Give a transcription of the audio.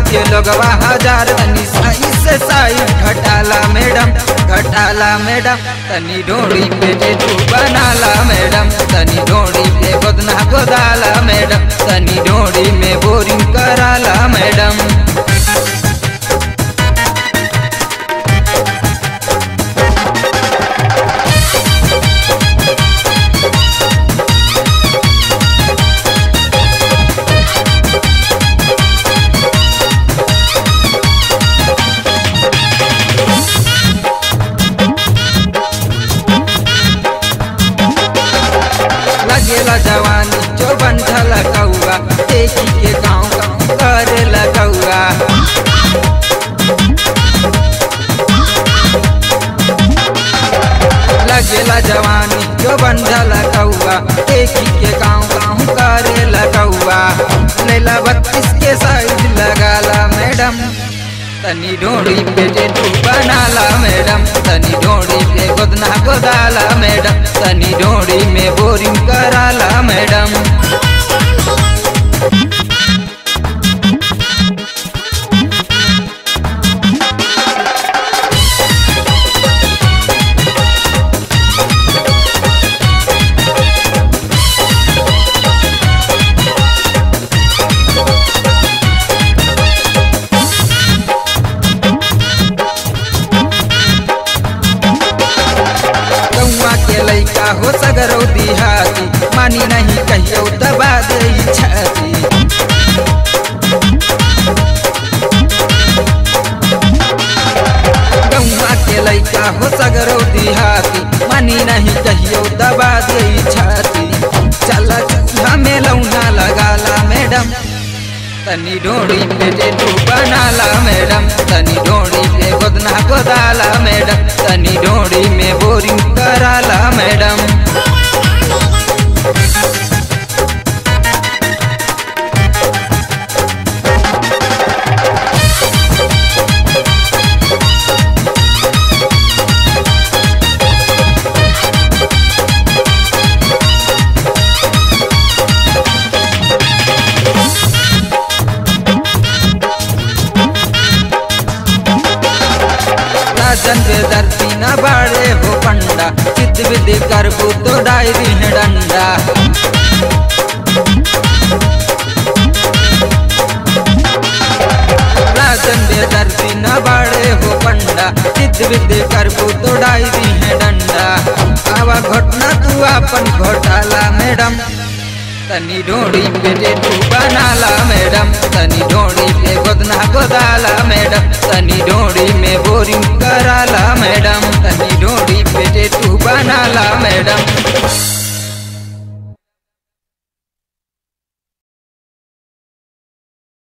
के लोगवा हजार तनी साई से साई घटाला मैडम तनी ढोड़ी पे टेटू बनाला मैडम तनी ढोड़ी पे गोदना गोदाला मैडम तनी ढोड़ी में बोरिंग कराला मैडम। लगेला जवानी जो बंधल कौआ देखी के गाँव गाँव करे लगौआ। लगेला जवानी जो बंधल कौआ देखी के गाँव गाँव करे लगौआ। लैला 32 के साइज लगाला मैडम तनी ढोड़ी पे टेटू बनाला मैडम तनी ढोड़ी पे गोदना गोदाला मैडम तनी ढोड़ी में बोरिंग कराला मैडम। लैका हो सगरौ दिहाती मानी नहीं कहियो दबा दे छाती। गौवा के लैका हो सगरौ दिहाती मानी नहीं कहियो दबा दे छाती। चल चूल्हा में लौना लगाला मैडम तनी ढोड़ी पे टेटू बनाला मैडम तनी ढोड़ी पे गोदना गोदाला मैडम तनी ढोड़ी में बोरिंग कराला मैडम। राजन बेदर्दी न बाड़े हो पंडा चित विधि करबू तो डायरी है डंडा। राजन बेदर्दी न बाड़े हो पंडा चित विधि करबू तो डायरी है डंडा। आवा घटना तू अपन घोटाला मैडम तनी ढोड़ी पे टेटू बनाला मैडम तनी ढोड़ी पे गोदना गोदाला मैडम तनी ढोड़ी में बोरिंग कराला मैडम तनी ढोड़ी पे टेटू बनाला मैडम।